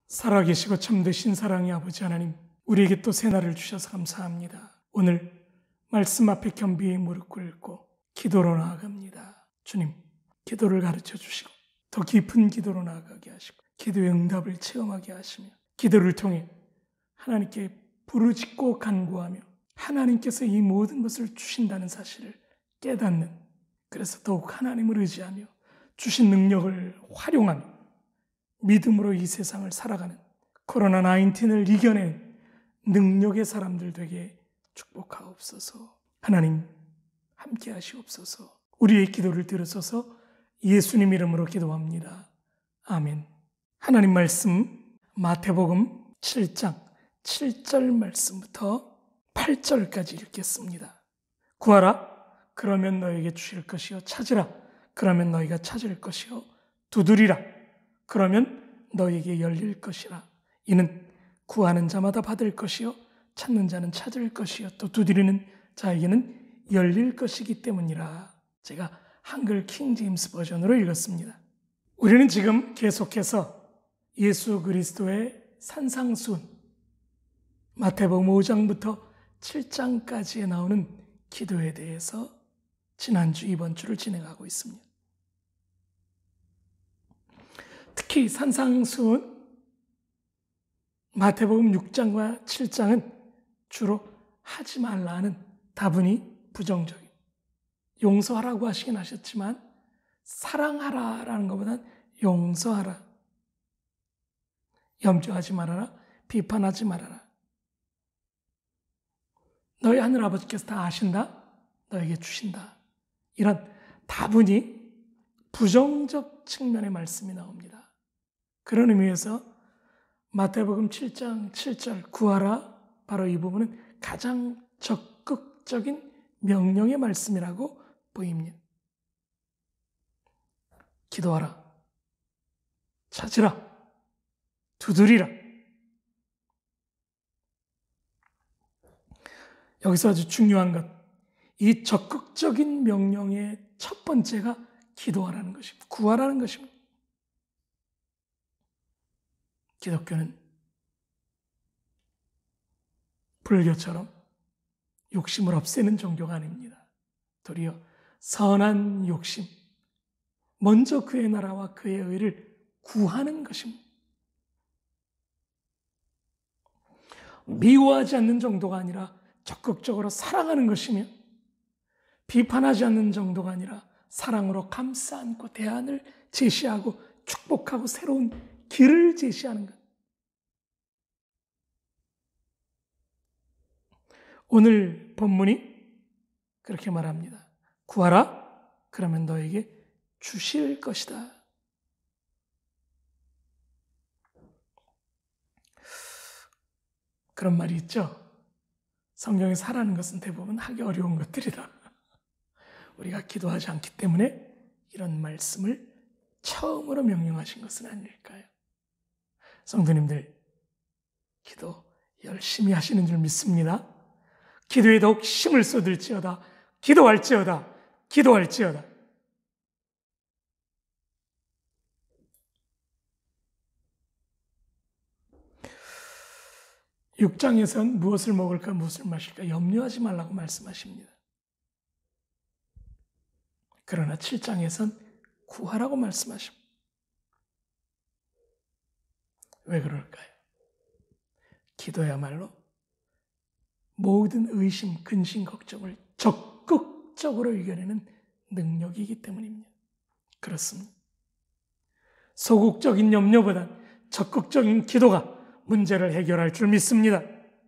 살아계시고 참되신 사랑의 아버지 하나님, 우리에게 또 새날을 주셔서 감사합니다. 오늘 말씀 앞에 겸비히 무릎 꿇고 기도로 나아갑니다. 주님, 기도를 가르쳐 주시고 더 깊은 기도로 나아가게 하시고 기도의 응답을 체험하게 하시며 기도를 통해 하나님께 부르짖고 간구하며 하나님께서 이 모든 것을 주신다는 사실을 깨닫는, 그래서 더욱 하나님을 의지하며 주신 능력을 활용하며 믿음으로 이 세상을 살아가는 코로나19을 이겨낸 능력의 사람들 되게 축복하옵소서. 하나님 함께 하시옵소서. 우리의 기도를 들으소서. 예수님 이름으로 기도합니다. 아멘. 하나님 말씀 마태복음 7장 7절 말씀부터 8절까지 읽겠습니다. 구하라, 그러면 너에게 주실 것이요. 찾으라, 그러면 너희가 찾을 것이요. 두드리라, 그러면 너희에게 열릴 것이라. 이는 구하는 자마다 받을 것이요, 찾는 자는 찾을 것이요, 또 두드리는 자에게는 열릴 것이기 때문이라. 제가 한글 킹 제임스 버전으로 읽었습니다. 우리는 지금 계속해서 예수 그리스도의 산상수훈, 마태복음 5장부터 7장까지에 나오는 기도에 대해서 지난주, 이번 주를 진행하고 있습니다. 특히 산상수훈 마태복음 6장과 7장은 주로 하지 말라는 다분히 부정적인, 용서하라고 하시긴 하셨지만 사랑하라라는 것보다는 용서하라, 염려하지 말아라, 비판하지 말아라, 너희 하늘아버지께서 다 아신다, 너에게 주신다, 이런 다분히 부정적 측면의 말씀이 나옵니다. 그런 의미에서 마태복음 7장 7절 구하라, 바로 이 부분은 가장 적극적인 명령의 말씀이라고 보입니다. 기도하라, 찾으라, 두드리라. 여기서 아주 중요한 것, 이 적극적인 명령의 첫 번째가 기도하라는 것입니다. 구하라는 것입니다. 기독교는 불교처럼 욕심을 없애는 종교가 아닙니다. 도리어 선한 욕심, 먼저 그의 나라와 그의 의를 구하는 것입니다. 미워하지 않는 정도가 아니라 적극적으로 사랑하는 것이며, 비판하지 않는 정도가 아니라 사랑으로 감싸 안고 대안을 제시하고 축복하고 새로운 길을 제시하는 것. 오늘 본문이 그렇게 말합니다. 구하라, 그러면 너에게 주실 것이다. 그런 말이 있죠. 성경에서 하라는 것은 대부분 하기 어려운 것들이다. 우리가 기도하지 않기 때문에 이런 말씀을 처음으로 명령하신 것은 아닐까요? 성도님들, 기도 열심히 하시는 줄 믿습니다. 기도에 더욱 힘을 쏟을지어다. 기도할지어다. 기도할지어다. (6장에선) 무엇을 먹을까 무엇을 마실까 염려하지 말라고 말씀하십니다. 그러나 7장에선 구하라고 말씀하십니다. 왜 그럴까요? 기도야말로 모든 의심, 근심, 걱정을 적극적으로 이겨내는 능력이기 때문입니다. 그렇습니다. 소극적인 염려보단 적극적인 기도가 문제를 해결할 줄 믿습니다.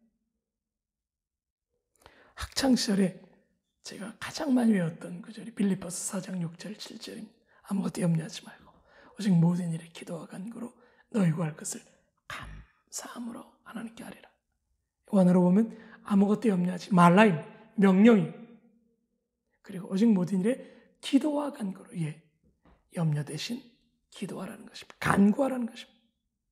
학창시절에 제가 가장 많이 외웠던 구절이 빌립보서 4장 6절 7절입니다. 아무것도 염려하지 말고 오직 모든 일에 기도와 간구로 너희 구할 것을 감사함으로 하나님께 아뢰라. 원어로 보면 아무것도 염려하지 말라입니다. 명령이. 그리고 오직 모든 일에 기도와 간구로, 염려 대신 기도하라는 것입니다. 간구하라는 것입니다.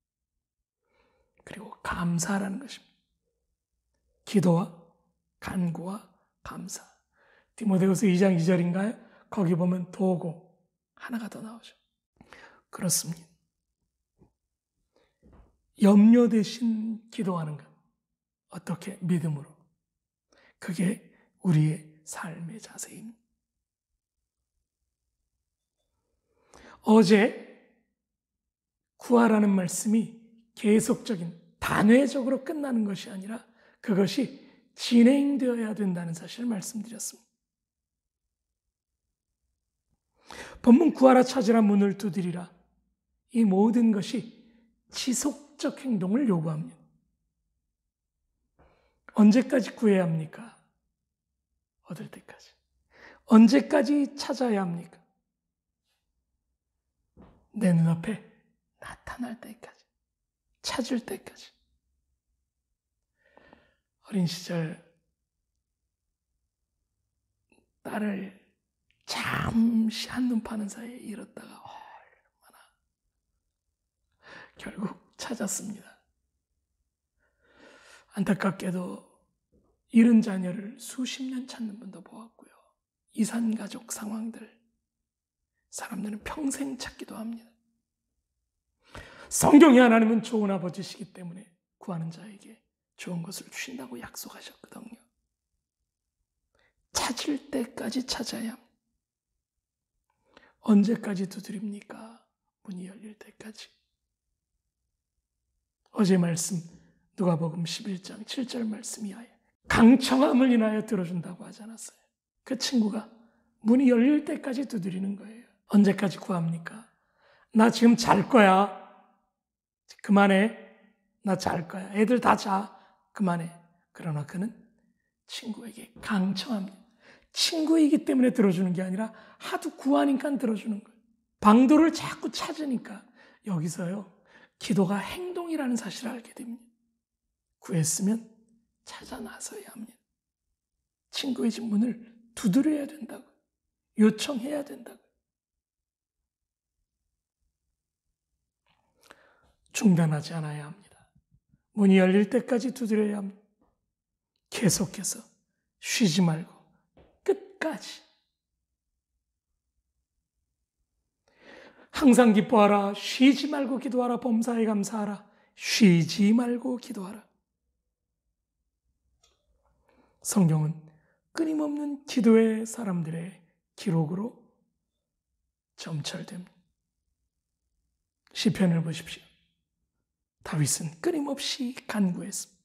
그리고 감사하라는 것입니다. 기도와 간구와 감사. 디모데후서 2장 2절인가요? 거기 보면 도고 하나가 더 나오죠. 그렇습니다. 염려 대신 기도하는 것. 어떻게? 믿음으로. 그게 우리의 삶의 자세입니다. 어제 구하라는 말씀이 계속적인 단회적으로 끝나는 것이 아니라 그것이 진행되어야 된다는 사실을 말씀드렸습니다. 본문 구하라 찾으라 문을 두드리라. 이 모든 것이 지속적 행동을 요구합니다. 언제까지 구해야 합니까? 얻을 때까지. 언제까지 찾아야 합니까? 내 눈앞에 나타날 때까지. 찾을 때까지. 어린 시절 딸을 잠시 한눈 파는 사이에 잃었다가 얼마나 결국 찾았습니다. 안타깝게도 잃은 자녀를 수십 년 찾는 분도 보았고요. 이산가족 상황들, 사람들은 평생 찾기도 합니다. 성경에 하나님은 좋은 아버지시기 때문에 구하는 자에게 좋은 것을 주신다고 약속하셨거든요. 찾을 때까지 찾아야 합니다. 언제까지 두드립니까? 문이 열릴 때까지. 어제 말씀 누가복음 11장 7절 말씀이하여 강청함을 인하여 들어준다고 하지 않았어요. 그 친구가 문이 열릴 때까지 두드리는 거예요. 언제까지 구합니까? 나 지금 잘 거야. 그만해. 나 잘 거야. 애들 다 자. 그만해. 그러나 그는 친구에게 강청합니다. 친구이기 때문에 들어주는 게 아니라 하도 구하니까 들어주는 거예요. 방도를 자꾸 찾으니까 여기서요. 기도가 행동이라는 사실을 알게 됩니다. 구했으면 찾아 나서야 합니다. 친구의 집 문을 두드려야 된다고. 요청해야 된다고. 중단하지 않아야 합니다. 문이 열릴 때까지 두드려야 합니다. 계속해서 쉬지 말고 끝까지. 항상 기뻐하라. 쉬지 말고 기도하라. 범사에 감사하라. 쉬지 말고 기도하라. 성경은 끊임없는 기도의 사람들의 기록으로 점철됩니다. 시편을 보십시오. 다윗은 끊임없이 간구했습니다.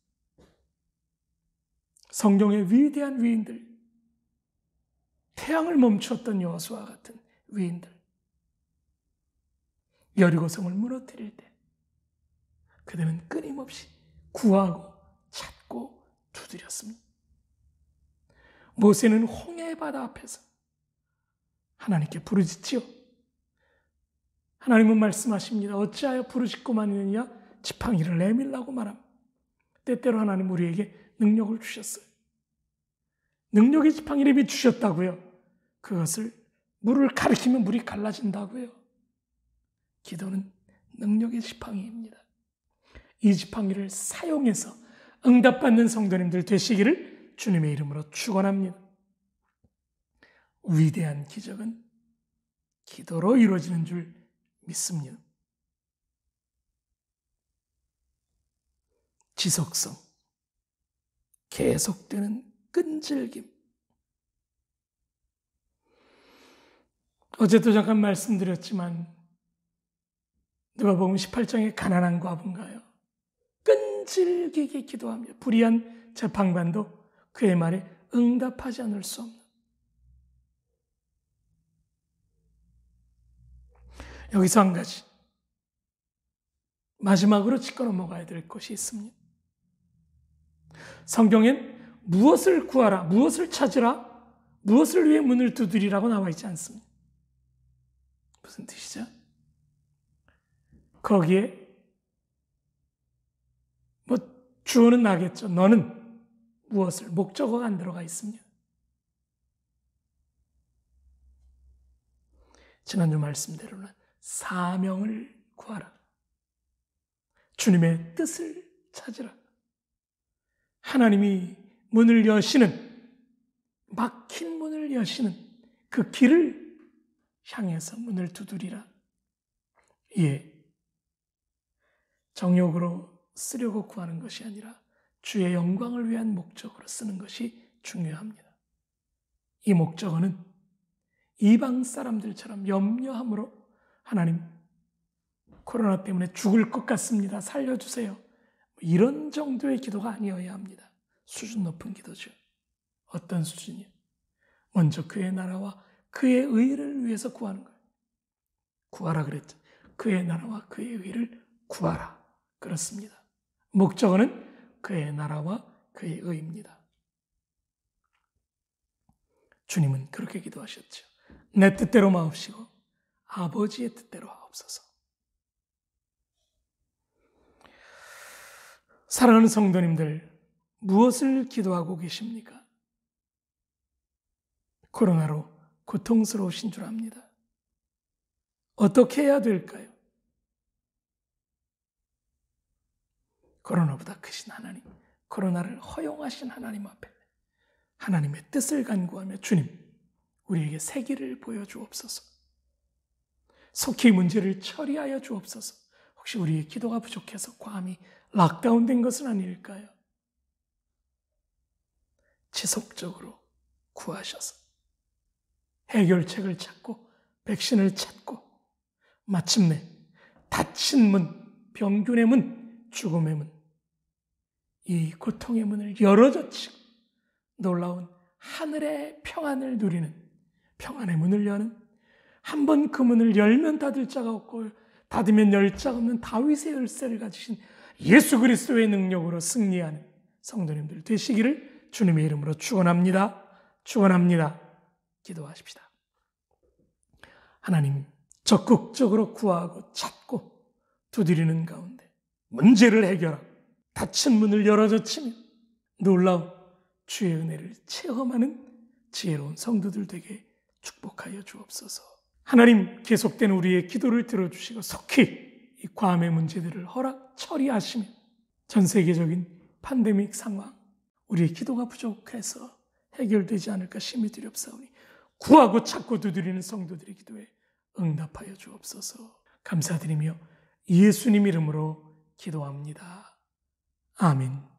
성경의 위대한 위인들, 태양을 멈추었던 여호수아 같은 위인들, 여리고성을 무너뜨릴 때 그들은 끊임없이 구하고 찾고 두드렸습니다. 모세는 홍해 바다 앞에서 하나님께 부르짖지요. 하나님은 말씀하십니다. 어찌하여 부르짖고만 있느냐? 지팡이를 내밀라고 말합니다. 때때로 하나님 우리에게 능력을 주셨어요. 능력의 지팡이를 이미 주셨다고요. 그것을 물을 가리키면 물이 갈라진다고요. 기도는 능력의 지팡이입니다. 이 지팡이를 사용해서 응답받는 성도님들 되시기를 주님의 이름으로 축원합니다. 위대한 기적은 기도로 이루어지는 줄 믿습니다. 지속성, 계속되는 끈질김. 어제도 잠깐 말씀드렸지만 누가복음 18장의 가난한 과부인가요? 끈질기게 기도합니다. 불의한 재판관도 그의 말에 응답하지 않을 수 없는. 여기서 한 가지 마지막으로 짚고 넘어가야 될 것이 있습니다. 성경엔 무엇을 구하라, 무엇을 찾으라, 무엇을 위해 문을 두드리라고 나와 있지 않습니다. 무슨 뜻이죠? 거기에 주어는 나겠죠. 너는 무엇을, 목적어가 안 들어가 있습니다. 지난주 말씀대로는 사명을 구하라. 주님의 뜻을 찾으라. 하나님이 문을 여시는, 막힌 문을 여시는 그 길을 향해서 문을 두드리라. 예. 정욕으로 쓰려고 구하는 것이 아니라 주의 영광을 위한 목적으로 쓰는 것이 중요합니다. 이 목적어는 이방 사람들처럼 염려함으로 하나님, 코로나 때문에 죽을 것 같습니다. 살려주세요. 이런 정도의 기도가 아니어야 합니다. 수준 높은 기도죠. 어떤 수준이요? 먼저 그의 나라와 그의 의를 위해서 구하는 거예요. 구하라 그랬죠. 그의 나라와 그의 의를 구하라. 그렇습니다. 목적어는 그의 나라와 그의 의입니다. 주님은 그렇게 기도하셨죠. 내 뜻대로 마옵시고 아버지의 뜻대로 하옵소서. 사랑하는 성도님들, 무엇을 기도하고 계십니까? 코로나로 고통스러우신 줄 압니다. 어떻게 해야 될까요? 코로나보다 크신 하나님, 코로나를 허용하신 하나님 앞에 하나님의 뜻을 간구하며 주님, 우리에게 세기를 보여주옵소서. 속히 문제를 처리하여 주옵소서. 혹시 우리의 기도가 부족해서 과함이 락다운된 것은 아닐까요? 지속적으로 구하셔서 해결책을 찾고 백신을 찾고 마침내 닫힌 문, 병균의 문, 죽음의 문, 이 고통의 문을 열어젖히고 놀라운 하늘의 평안을 누리는 평안의 문을 여는, 한 번 그 문을 열면 닫을 자가 없고 닫으면 열 자가 없는 다윗의 열쇠를 가지신 예수 그리스도의 능력으로 승리하는 성도님들 되시기를 주님의 이름으로 축원합니다. 축원합니다. 기도하십시다. 하나님, 적극적으로 구하고 찾고 두드리는 가운데 문제를 해결하고 닫힌 문을 열어젖히며 놀라운 주의 은혜를 체험하는 지혜로운 성도들 되게 축복하여 주옵소서. 하나님, 계속된 우리의 기도를 들어주시고 속히 이 과암의 문제들을 처리하시며 전 세계적인 팬데믹 상황, 우리의 기도가 부족해서 해결되지 않을까 심히 두렵사오니 구하고 찾고 두드리는 성도들의 기도에 응답하여 주옵소서. 감사드리며 예수님 이름으로 기도합니다. 아멘.